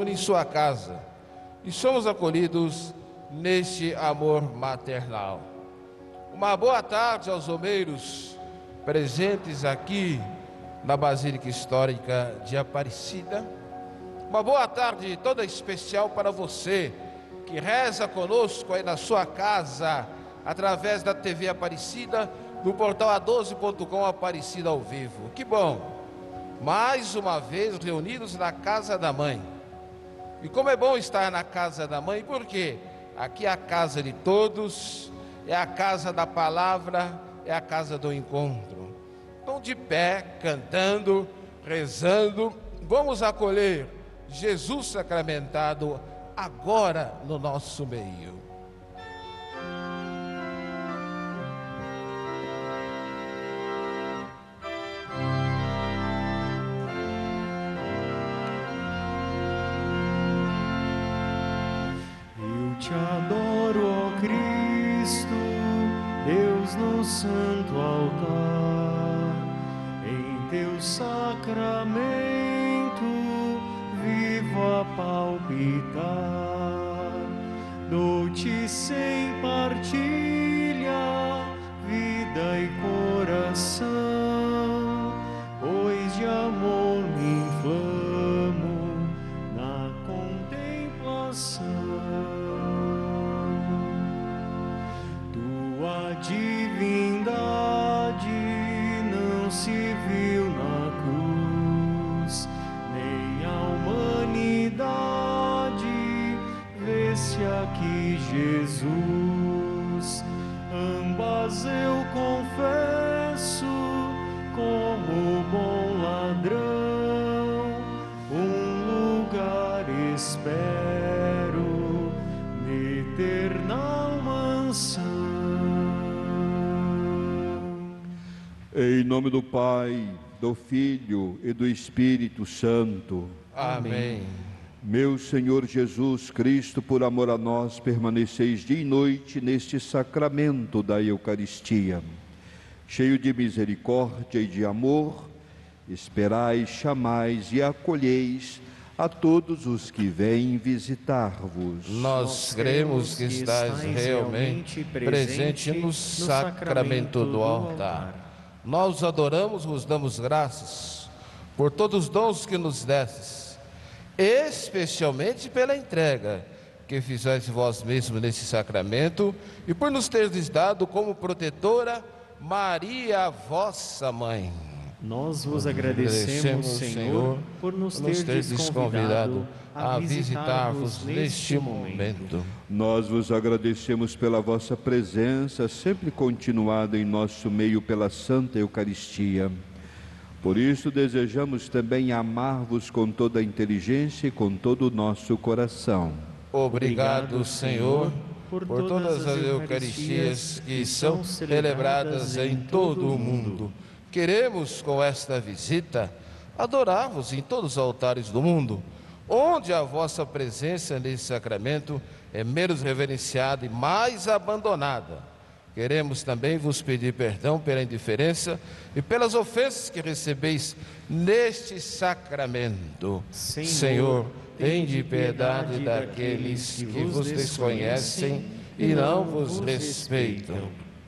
reúne em sua casa e somos acolhidos neste amor maternal. Uma boa tarde aos romeiros presentes aqui na Basílica Histórica de Aparecida. Uma boa tarde toda especial para você que reza conosco aí na sua casa, através da TV Aparecida, no portal a12.com Aparecida ao vivo. Que bom! Mais uma vez reunidos na casa da mãe. E como é bom estar na casa da mãe, porque aqui é a casa de todos, é a casa da palavra, é a casa do encontro. Então, de pé, cantando, rezando, vamos acolher Jesus sacramentado agora no nosso meio. Eu te adoro, ó Cristo, Deus no santo altar, em teu sacramento vivo a palpitar, dou-te sem partilha, vida e coração, pois de amor me inflamo na contemplação. Tua divindade não se viu na cruz, nem a humanidade vê-se aqui, Jesus. Ambas eu confesso como bom ladrão, um lugar espero na eterna mansão. Em nome do Pai, do Filho e do Espírito Santo. Amém. Meu Senhor Jesus Cristo, por amor a nós, permaneceis dia e noite neste sacramento da Eucaristia. Cheio de misericórdia e de amor, esperais, chamais e acolheis a todos os que vêm visitar-vos. Nós cremos que estais realmente presente no sacramento do altar. Nós os adoramos, vos damos graças por todos os dons que nos destes, especialmente pela entrega que fizeste vós mesmos nesse sacramento e por nos teres dado como protetora Maria, vossa mãe. Nós vos agradecemos, Senhor, por nos teres convidado a visitar-vos neste momento. Nós vos agradecemos pela vossa presença, sempre continuada em nosso meio pela Santa Eucaristia. Por isso desejamos também amar-vos com toda a inteligência e com todo o nosso coração. Obrigado, Senhor, por todas as Eucaristias que são celebradas em todo o mundo. Queremos, com esta visita, adorar-vos em todos os altares do mundo, onde a vossa presença nesse sacramento é menos reverenciada e mais abandonada. Queremos também vos pedir perdão pela indiferença e pelas ofensas que recebeis neste sacramento. Senhor, tende piedade daqueles que vos desconhecem e não vos respeitam.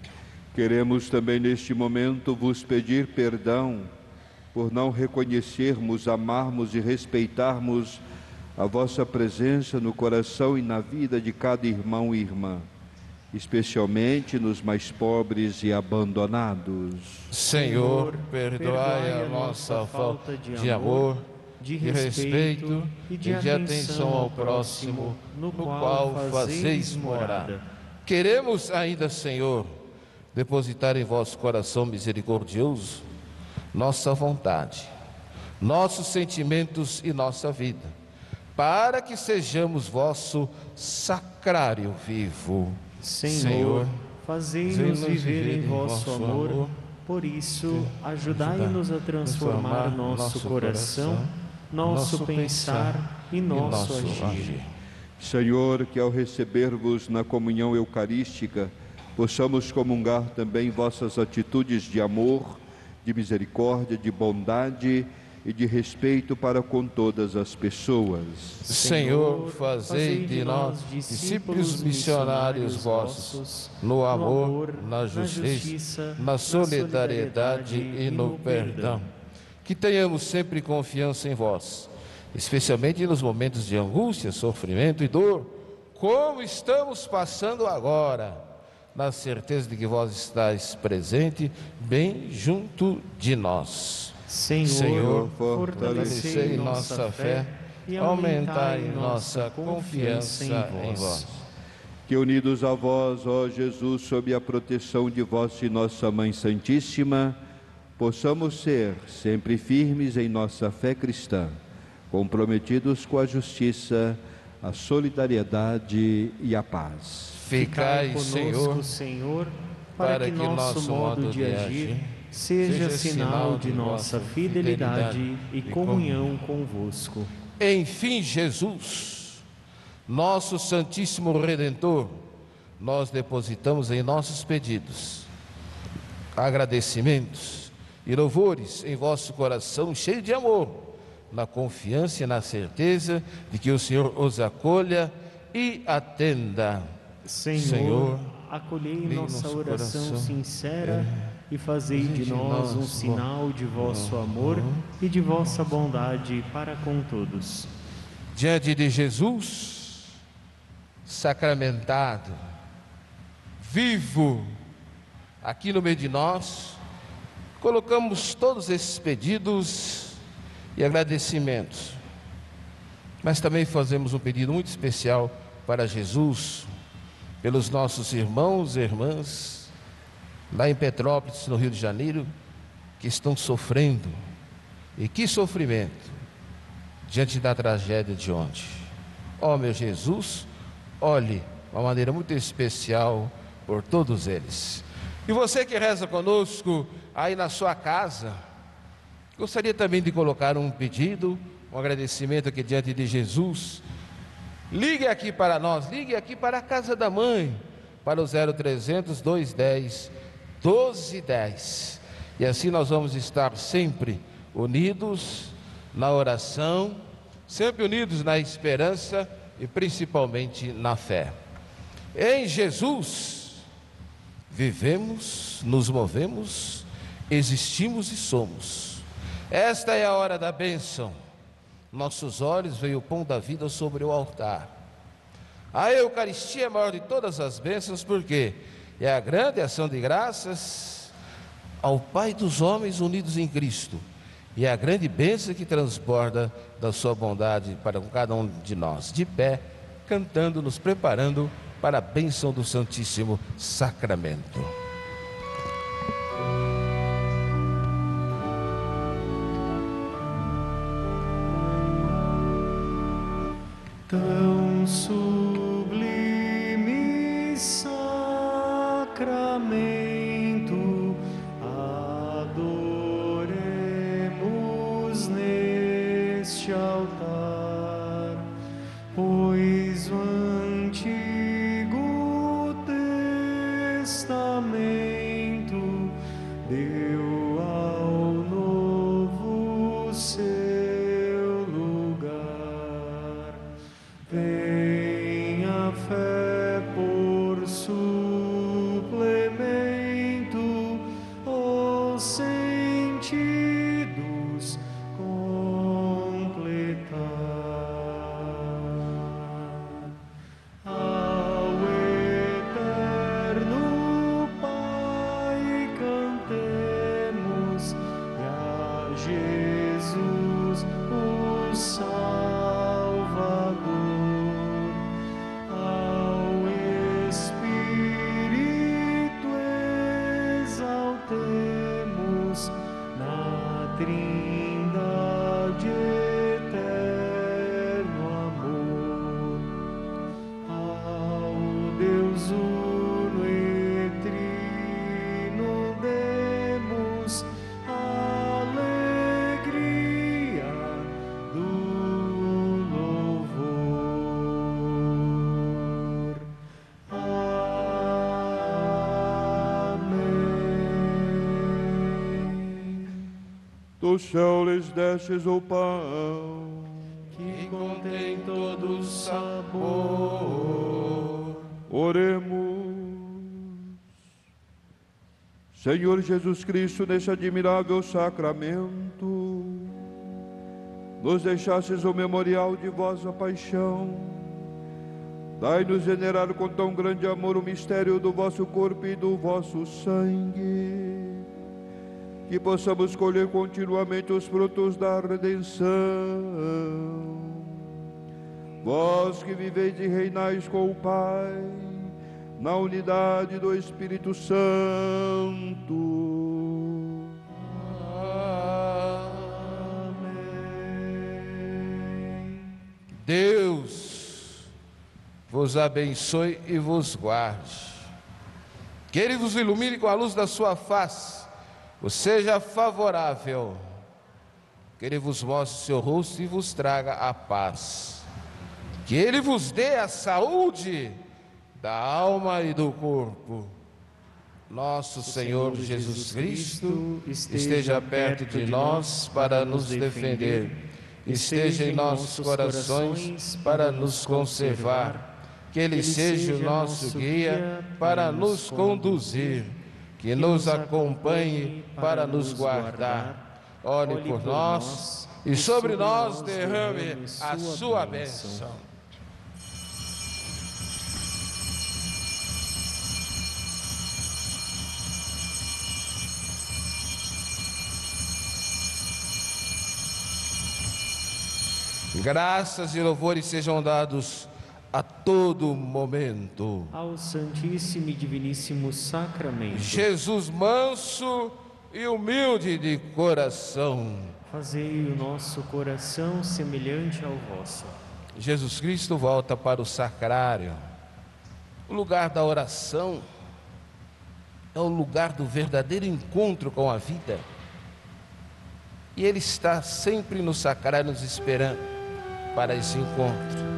Queremos também neste momento vos pedir perdão por não reconhecermos, amarmos e respeitarmos a vossa presença no coração e na vida de cada irmão e irmã, especialmente nos mais pobres e abandonados. Senhor, perdoai a nossa falta de amor, de respeito e de atenção ao próximo, no qual fazeis morada. Queremos ainda, Senhor, depositar em vosso coração misericordioso nossa vontade, nossos sentimentos e nossa vida, para que sejamos vosso sacrário vivo. Senhor, fazei-nos viver em vosso amor, por isso, ajudai-nos a transformar nosso coração, nosso pensar e nosso agir. Senhor, que ao receber-vos na comunhão eucarística, possamos comungar também vossas atitudes de amor, de misericórdia, de bondade e de respeito para com todas as pessoas. Senhor, fazei de nós discípulos missionários vossos, no amor, na justiça, na solidariedade e no perdão. Que tenhamos sempre confiança em vós, especialmente nos momentos de angústia, sofrimento e dor, como estamos passando agora, na certeza de que vós estáis presente, bem junto de nós. Senhor, fortalecei nossa fé e aumentai nossa confiança em vós. Que unidos a vós, ó Jesus, sob a proteção de vossa e nossa Mãe Santíssima, possamos ser sempre firmes em nossa fé cristã, comprometidos com a justiça, a solidariedade e a paz. Ficai, Senhor, para que nosso modo de agir seja sinal de nossa fidelidade e comunhão convosco. Enfim, Jesus, nosso Santíssimo Redentor, nós depositamos em nossos pedidos agradecimentos e louvores em vosso coração cheio de amor, na confiança e na certeza de que o Senhor os acolha e atenda. Senhor, acolhei nossa oração sincera e fazei de nós um sinal de vosso amor e de vossa bondade para com todos. Diante de Jesus, sacramentado, vivo, aqui no meio de nós, colocamos todos esses pedidos e agradecimentos, mas também fazemos um pedido muito especial para Jesus, pelos nossos irmãos e irmãs, lá em Petrópolis, no Rio de Janeiro, que estão sofrendo. E que sofrimento diante da tragédia de ontem. Ó meu Jesus, olhe de uma maneira muito especial por todos eles. E você que reza conosco aí na sua casa, gostaria também de colocar um pedido, um agradecimento aqui diante de Jesus. Ligue aqui para nós, ligue aqui para a Casa da Mãe, para o 0300 210 1210. E assim nós vamos estar sempre unidos na oração, sempre unidos na esperança e principalmente na fé. Em Jesus vivemos, nos movemos, existimos e somos. Esta é a hora da bênção. Nossos olhos veem o pão da vida sobre o altar. A Eucaristia é a maior de todas as bênçãos, porque é a grande ação de graças ao Pai dos homens unidos em Cristo, e é a grande bênção que transborda da sua bondade para com cada um de nós. De pé, cantando, nos preparando para a bênção do Santíssimo Sacramento. Tão sublime sacramento, adoremos neste altar, pois o Antigo Testamento deu ao Novo seu lugar. Vem a fé por suplemento, os sentidos completar. Ao eterno Pai cantemos, e a Jesus o Salvador. Ao Espírito exaltemos na Trindade eterno amor. Ao Deus uno e trino demos alegria do louvor. Amém. Do céu lhes destes o pão, que contém todo o sabor. Oremos. Senhor Jesus Cristo, neste admirável sacramento, nos deixastes o memorial de vossa paixão. Dai-nos venerar com tão grande amor o mistério do vosso corpo e do vosso sangue, que possamos colher continuamente os frutos da redenção. Vós que viveis e reinais com o Pai, na unidade do Espírito Santo. Amém. Deus vos abençoe e vos guarde. Que Ele vos ilumine com a luz da sua face, vos seja favorável. Que Ele vos mostre o seu rosto e vos traga a paz. Que Ele vos dê a saúde da alma e do corpo. Nosso Senhor Jesus Cristo esteja perto de nós para nos defender. Esteja em nossos corações para nos conservar. Que Ele seja o nosso guia para nos conduzir. Que nos acompanhe para nos guardar. Olhe por nós e sobre nós derrame a sua bênção. Graças e louvores sejam dados a todo momento ao Santíssimo e Diviníssimo Sacramento. Jesus manso e humilde de coração, fazei o nosso coração semelhante ao vosso. Jesus Cristo volta para o sacrário. O lugar da oração é o lugar do verdadeiro encontro com a vida. E Ele está sempre no sacrário nos esperando para esse encontro.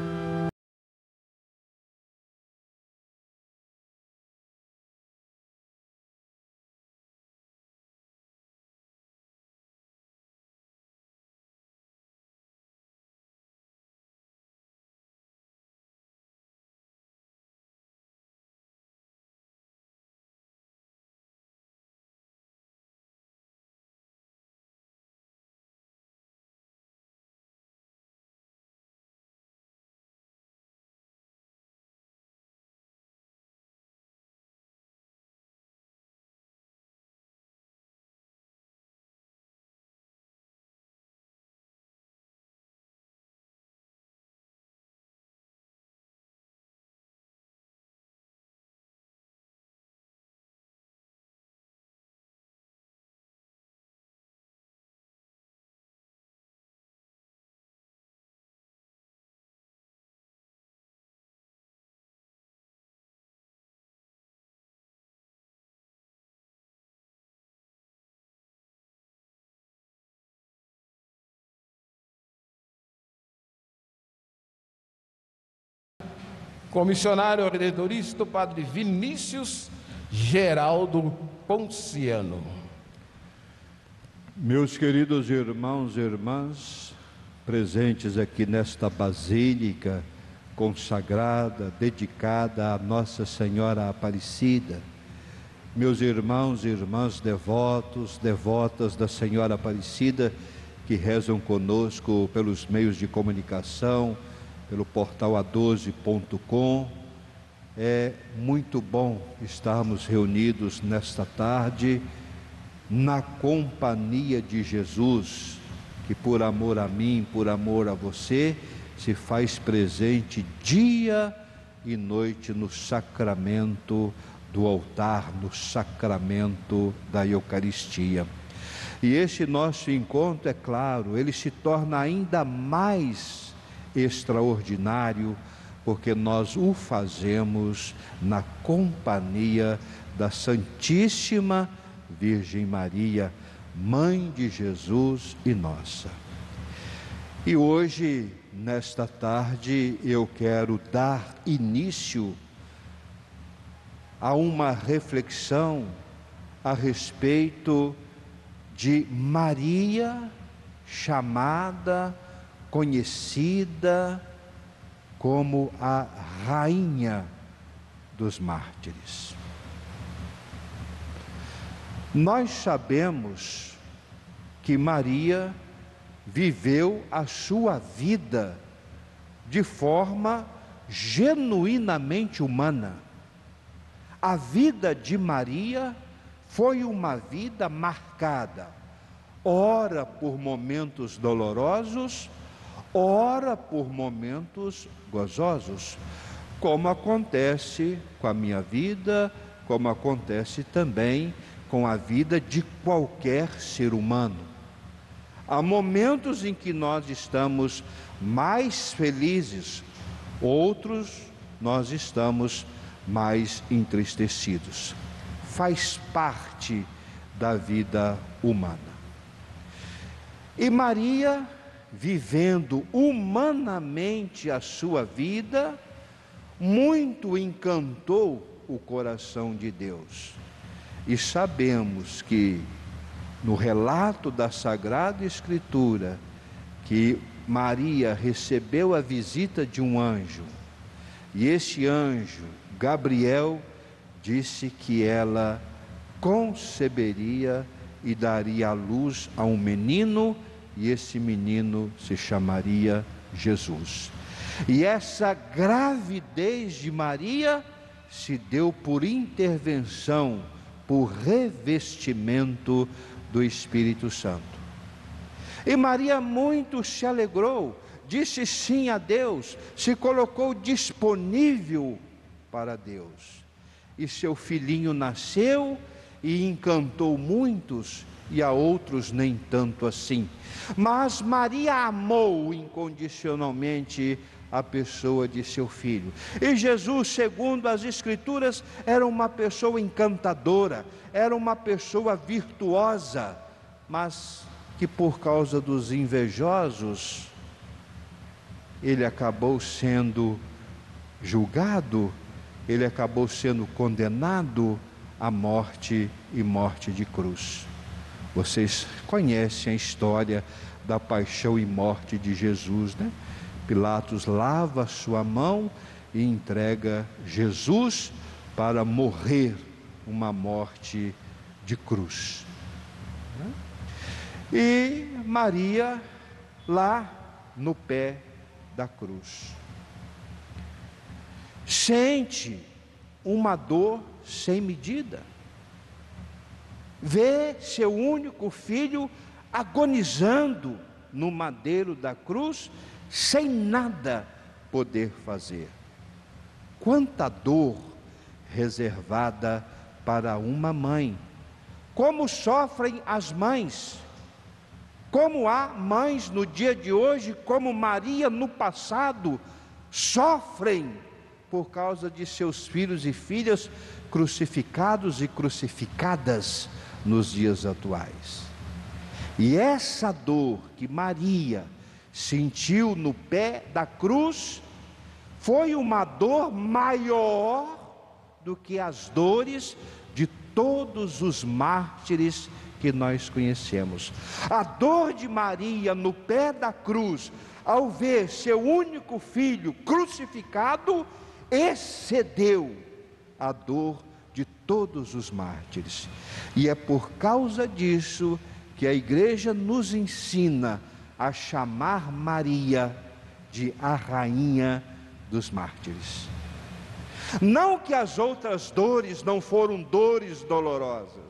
Comissionário redemptorista, Padre Vinícius Geraldo Ponciano. Meus queridos irmãos e irmãs, presentes aqui nesta basílica consagrada, dedicada a Nossa Senhora Aparecida, meus irmãos e irmãs devotos, devotas da Senhora Aparecida, que rezam conosco pelos meios de comunicação, pelo portal a12.com, é muito bom estarmos reunidos nesta tarde, na companhia de Jesus, que por amor a mim, por amor a você, se faz presente dia e noite no sacramento do altar, no sacramento da Eucaristia. E este nosso encontro, é claro, ele se torna ainda mais extraordinário, porque nós o fazemos na companhia da Santíssima Virgem Maria, Mãe de Jesus e nossa. E hoje, nesta tarde, eu quero dar início a uma reflexão a respeito de Maria, chamada, conhecida como a rainha dos mártires. Nós sabemos que Maria viveu a sua vida de forma genuinamente humana. A vida de Maria foi uma vida marcada, ora por momentos dolorosos, ora por momentos gozosos, como acontece com a minha vida, como acontece também com a vida de qualquer ser humano. Há momentos em que nós estamos mais felizes, outros nós estamos mais entristecidos. Faz parte da vida humana. E Maria, vivendo humanamente a sua vida, muito encantou o coração de Deus. E sabemos que no relato da Sagrada Escritura, que Maria recebeu a visita de um anjo, e esse anjo, Gabriel, disse que ela conceberia e daria à luz a um menino, e esse menino se chamaria Jesus. E essa gravidez de Maria se deu por intervenção, por revestimento do Espírito Santo. E Maria muito se alegrou, disse sim a Deus, se colocou disponível para Deus. E seu filhinho nasceu e encantou muitos, e a outros nem tanto assim. Mas Maria amou incondicionalmente a pessoa de seu filho. E Jesus, segundo as Escrituras, era uma pessoa encantadora, era uma pessoa virtuosa, mas que por causa dos invejosos, ele acabou sendo julgado, ele acabou sendo condenado à morte e morte de cruz. Vocês conhecem a história da paixão e morte de Jesus, né? Pilatos lava sua mão e entrega Jesus para morrer uma morte de cruz. E Maria lá no pé da cruz sente uma dor sem medida. Vê seu único filho agonizando no madeiro da cruz, sem nada poder fazer. Quanta dor reservada para uma mãe. Como sofrem as mães. Como há mães no dia de hoje, como Maria no passado, sofrem por causa de seus filhos e filhas crucificados e crucificadas nos dias atuais. E essa dor que Maria sentiu no pé da cruz foi uma dor maior do que as dores de todos os mártires que nós conhecemos. A dor de Maria no pé da cruz, ao ver seu único filho crucificado, excedeu a dor de todos os mártires. E é por causa disso que a igreja nos ensina a chamar Maria de a rainha dos mártires. Não que as outras dores não foram dores dolorosas.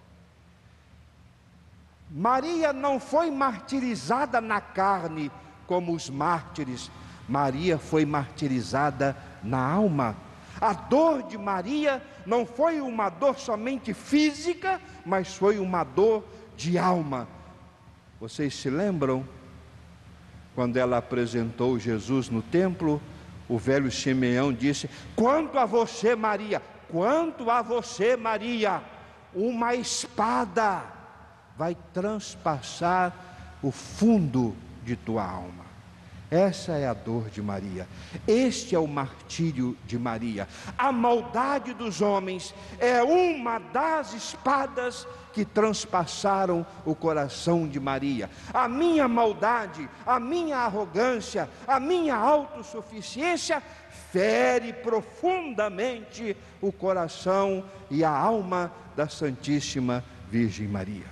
Maria não foi martirizada na carne como os mártires. Maria foi martirizada na alma. A dor de Maria não foi uma dor somente física, mas foi uma dor de alma. Vocês se lembram? Quando ela apresentou Jesus no templo, o velho Simeão disse: quanto a você, Maria, quanto a você, Maria, uma espada vai transpassar o fundo de tua alma. Essa é a dor de Maria. Este é o martírio de Maria. A maldade dos homens é uma das espadas que transpassaram o coração de Maria. A minha maldade, a minha arrogância, a minha autossuficiência fere profundamente o coração e a alma da Santíssima Virgem Maria.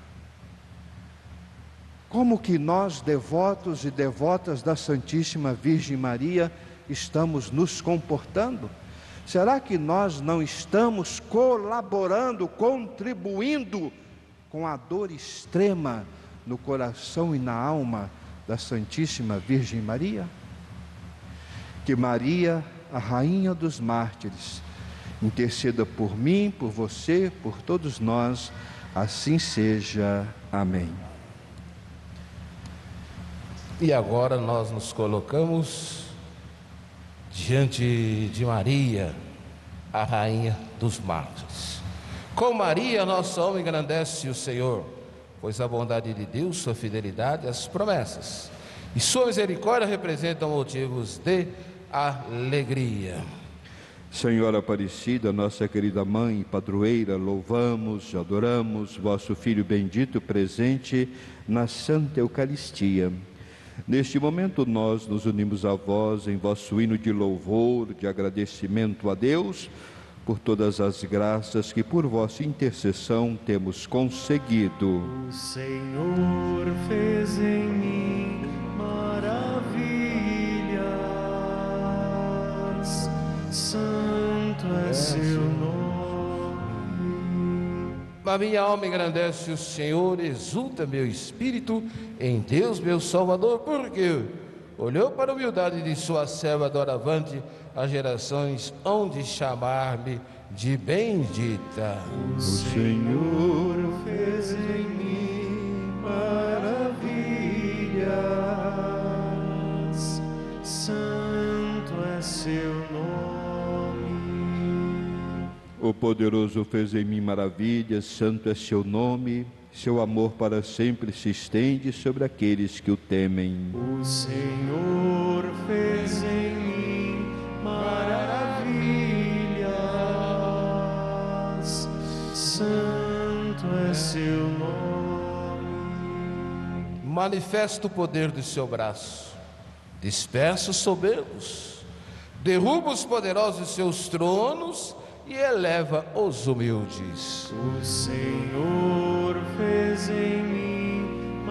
Como que nós, devotos e devotas da Santíssima Virgem Maria, estamos nos comportando? Será que nós não estamos colaborando, contribuindo com a dor extrema no coração e na alma da Santíssima Virgem Maria? Que Maria, a Rainha dos Mártires, interceda por mim, por você, por todos nós, assim seja. Amém. E agora nós nos colocamos diante de Maria, a Rainha dos Mártires. Com Maria, nossa alma engrandece o Senhor, pois a bondade de Deus, sua fidelidade, as promessas e sua misericórdia representam motivos de alegria. Senhora Aparecida, nossa querida mãe e padroeira, louvamos, adoramos vosso Filho bendito presente na Santa Eucaristia. Neste momento nós nos unimos a vós em vosso hino de louvor, de agradecimento a Deus, por todas as graças que por vossa intercessão temos conseguido. O Senhor fez em mim maravilhas, santo é seu nome. A minha alma engrandece o Senhor, exulta meu espírito em Deus meu Salvador, porque olhou para a humildade de sua serva doravante, as gerações hão de chamar-me de bendita. O Senhor fez em mim maravilhas, santo é seu nome. O poderoso fez em mim maravilhas, santo é seu nome, seu amor para sempre se estende sobre aqueles que o temem. O Senhor fez em mim maravilhas, santo é seu nome. Manifesta o poder do seu braço, dispersa os soberbos, derruba os poderosos seus tronos e eleva os humildes. O Senhor fez em mim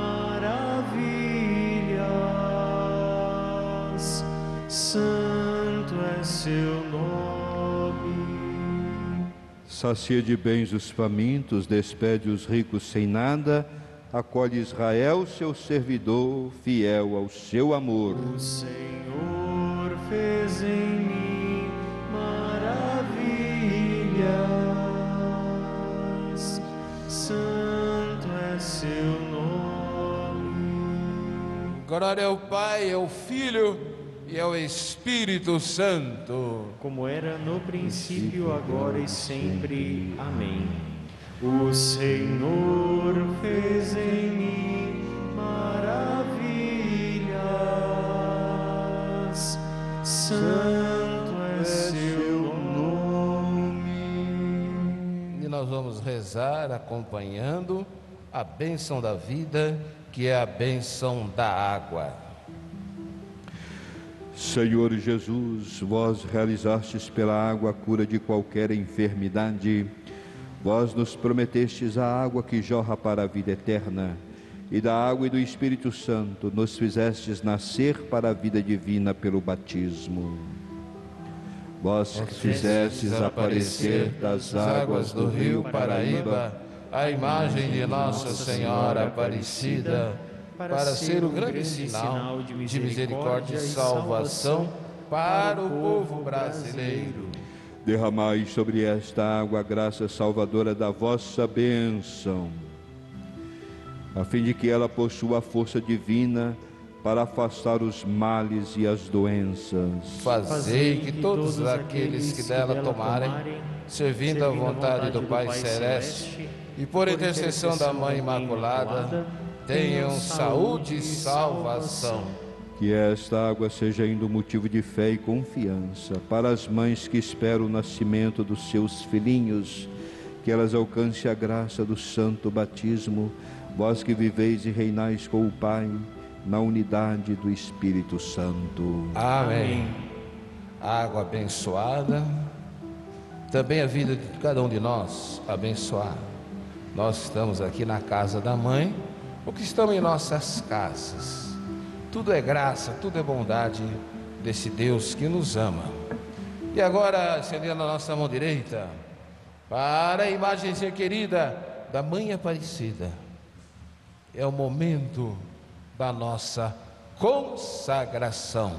maravilhas, santo é seu nome. Sacia de bens os famintos, despede os ricos sem nada, acolhe Israel, seu servidor, fiel ao seu amor. O Senhor fez em mim santo é seu nome. Glória ao Pai, ao Filho e ao Espírito Santo, como era no princípio, agora e sempre. Amém. O Senhor fez em mim maravilhas, santo é seu nome. E nós vamos rezar acompanhando a bênção da vida, que é a bênção da água. Senhor Jesus, vós realizastes pela água a cura de qualquer enfermidade. Vós nos prometestes a água que jorra para a vida eterna, e da água e do Espírito Santo nos fizestes nascer para a vida divina pelo batismo. Vós que fizestes aparecer das águas do rio Paraíba a imagem de Nossa Senhora Aparecida, para ser o grande sinal de misericórdia e salvação para o povo brasileiro. Derramai sobre esta água a graça salvadora da vossa bênção, a fim de que ela possua a força divina para afastar os males e as doenças. Fazei que todos aqueles que dela tomarem, servindo à vontade do Pai Celeste, e por intercessão da Mãe Imaculada, tenham saúde e salvação. Que esta água seja ainda um motivo de fé e confiança para as mães que esperam o nascimento dos seus filhinhos, que elas alcancem a graça do santo batismo, vós que viveis e reinais com o Pai, na unidade do Espírito Santo. Amém. Água abençoada, também a vida de cada um de nós abençoada. Nós estamos aqui na casa da mãe, ou que estamos em nossas casas. Tudo é graça, tudo é bondade desse Deus que nos ama. E agora, estendendo a nossa mão direita para a imagenzinha querida da Mãe Aparecida, é o momento da nossa consagração.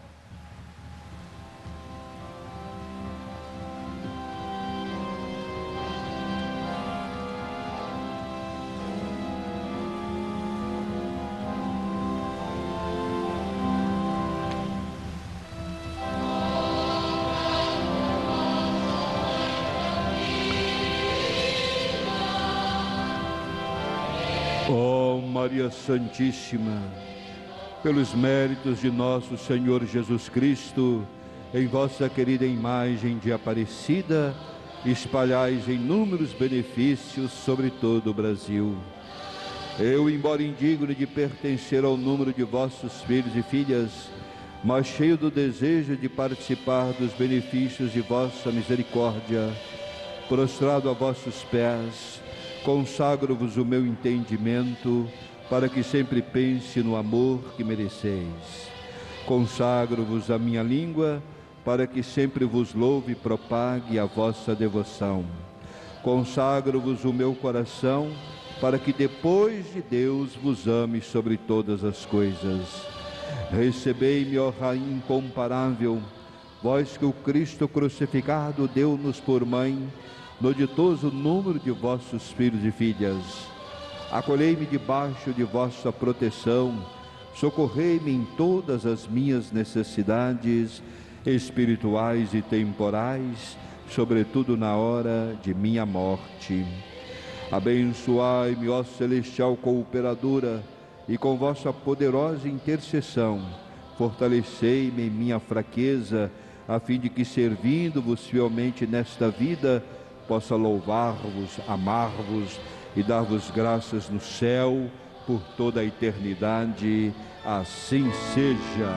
Ó Maria Santíssima, pelos méritos de nosso Senhor Jesus Cristo, em vossa querida imagem de Aparecida, espalhais inúmeros benefícios sobre todo o Brasil. Eu, embora indigno de pertencer ao número de vossos filhos e filhas, mas cheio do desejo de participar dos benefícios de vossa misericórdia, prostrado a vossos pés, consagro-vos o meu entendimento, para que sempre pense no amor que mereceis. Consagro-vos a minha língua, para que sempre vos louve e propague a vossa devoção. Consagro-vos o meu coração, para que depois de Deus vos ame sobre todas as coisas. Recebei-me, ó Rainha incomparável, vós que o Cristo crucificado deu-nos por mãe, no ditoso número de vossos filhos e filhas. Acolhei-me debaixo de vossa proteção, socorrei-me em todas as minhas necessidades espirituais e temporais, sobretudo na hora de minha morte. Abençoai-me, ó celestial cooperadora, e com vossa poderosa intercessão, fortalecei-me em minha fraqueza, a fim de que, servindo-vos fielmente nesta vida, possa louvar-vos, amar-vos e dar-vos graças no céu por toda a eternidade. Assim seja.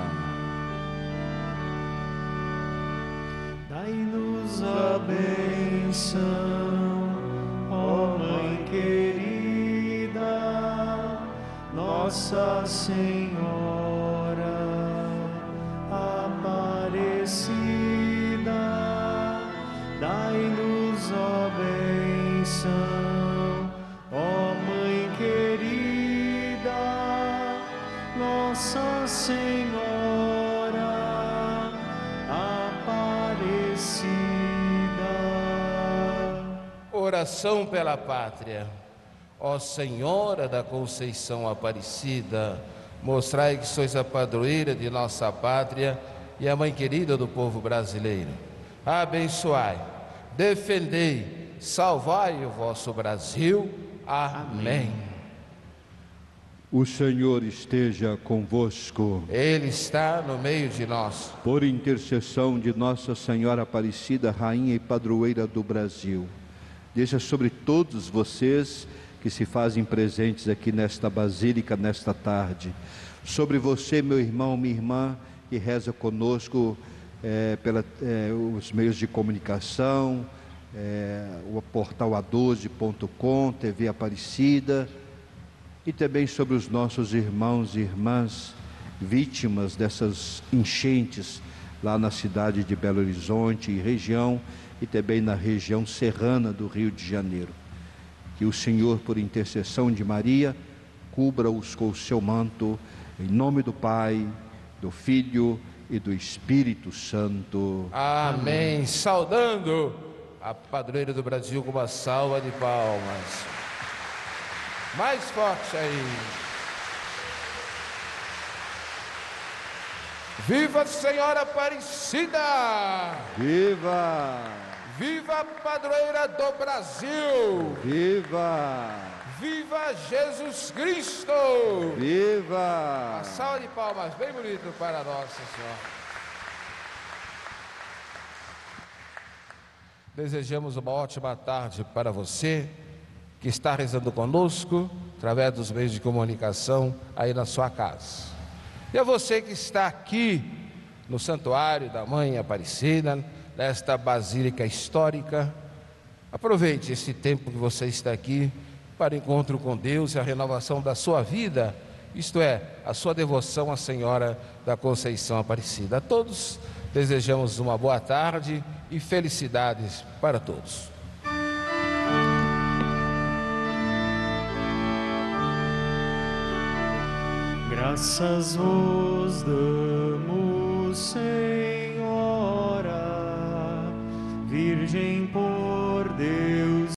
Dai-nos a bênção, ó Mãe querida, Nossa Senhora Aparecida. Dai-nos a bênção, ó Mãe querida, Nossa Senhora Aparecida. Oração pela pátria. Ó Senhora da Conceição Aparecida, mostrai que sois a padroeira de nossa pátria e a mãe querida do povo brasileiro. Abençoai, defendei, salvai o vosso Brasil. Amém. O Senhor esteja convosco. Ele está no meio de nós. Por intercessão de Nossa Senhora Aparecida, Rainha e Padroeira do Brasil, deixa sobre todos vocês que se fazem presentes aqui nesta Basílica, nesta tarde, sobre você, meu irmão, minha irmã, que reza conosco os meios de comunicação, o portal a12.com, TV Aparecida, e também sobre os nossos irmãos e irmãs vítimas dessas enchentes lá na cidade de Belo Horizonte e região, e também na região serrana do Rio de Janeiro. Que o Senhor, por intercessão de Maria, cubra-os com o seu manto, em nome do Pai, do Filho e do Espírito Santo. Amém. Saudando a padroeira do Brasil com uma salva de palmas. Mais forte aí. Viva a Senhora Aparecida! Viva! Viva a padroeira do Brasil! Viva! Viva Viva Jesus Cristo! Viva! Uma salva de palmas bem bonito para Nossa Senhora. Desejamos uma ótima tarde para você que está rezando conosco através dos meios de comunicação aí na sua casa. E a você que está aqui no Santuário da Mãe Aparecida, nesta basílica histórica, aproveite esse tempo que você está aqui para o encontro com Deus e a renovação da sua vida, isto é, a sua devoção à Senhora da Conceição Aparecida. A todos desejamos uma boa tarde e felicidades para todos. Graças vos dou.